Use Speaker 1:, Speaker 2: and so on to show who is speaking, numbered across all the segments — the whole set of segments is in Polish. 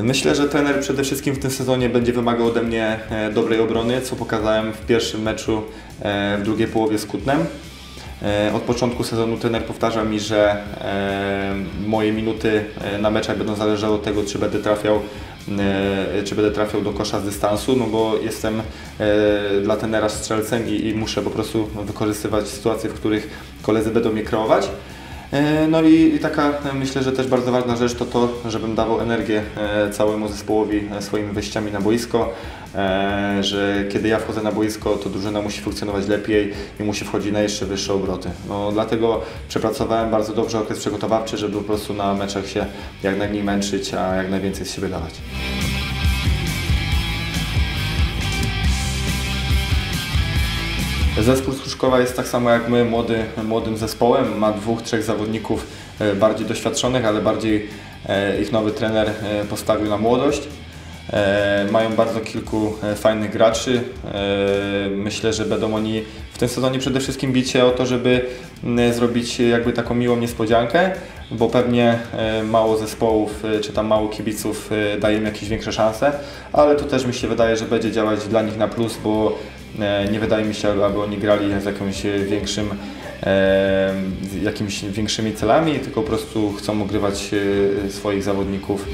Speaker 1: Myślę, że trener przede wszystkim w tym sezonie będzie wymagał ode mnie dobrej obrony, co pokazałem w pierwszym meczu w drugiej połowie z Kutnem. Od początku sezonu trener powtarza mi, że moje minuty na meczach będą zależały od tego, czy będę trafiał do kosza z dystansu, no bo jestem dla trenera strzelcem i muszę po prostu wykorzystywać sytuacje, w których koledzy będą mnie kreować. No i taka, myślę, że też bardzo ważna rzecz to to, żebym dawał energię całemu zespołowi swoimi wejściami na boisko, że kiedy ja wchodzę na boisko, to drużyna musi funkcjonować lepiej i musi wchodzić na jeszcze wyższe obroty. No, dlatego przepracowałem bardzo dobrze okres przygotowawczy, żeby po prostu na meczach się jak najmniej męczyć, a jak najwięcej z siebie dawać. Zespół z Pruszkowa jest tak samo jak my, młodym zespołem. Ma 2-3 zawodników bardziej doświadczonych, ale bardziej ich nowy trener postawił na młodość. Mają bardzo kilku fajnych graczy. Myślę, że będą oni w tym sezonie przede wszystkim bić się o to, żeby zrobić jakby taką miłą niespodziankę, bo pewnie mało zespołów czy tam mało kibiców daje im jakieś większe szanse, ale to też mi się wydaje, że będzie działać dla nich na plus, bo nie wydaje mi się, aby oni grali z jakimiś większymi celami, tylko po prostu chcą ogrywać swoich zawodników.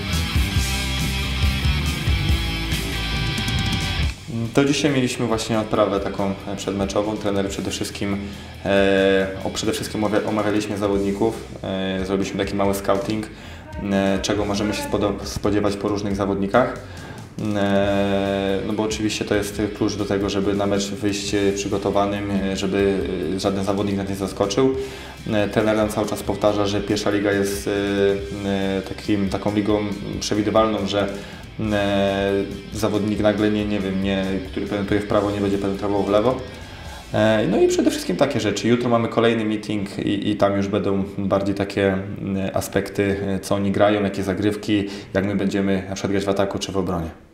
Speaker 1: To dzisiaj mieliśmy właśnie odprawę taką przedmeczową. Trener przede wszystkim omawialiśmy zawodników, zrobiliśmy taki mały scouting, czego możemy się spodziewać po różnych zawodnikach. No bo oczywiście to jest klucz do tego, żeby na mecz wyjść przygotowanym, żeby żaden zawodnik nas nie zaskoczył. Trener nam cały czas powtarza, że pierwsza liga jest taką ligą przewidywalną, że zawodnik nagle który penetruje w prawo, nie będzie penetrował w lewo. No i przede wszystkim takie rzeczy. Jutro mamy kolejny meeting i tam już będą bardziej takie aspekty, co oni grają, jakie zagrywki, jak my będziemy na przykład grać w ataku czy w obronie.